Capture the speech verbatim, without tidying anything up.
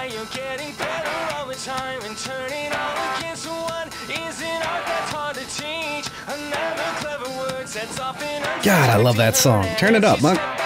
why you're getting better all the time and turning all against one is an art that's hard to teach. Another clever words that's often God, I love that song. Turn it up, Monk.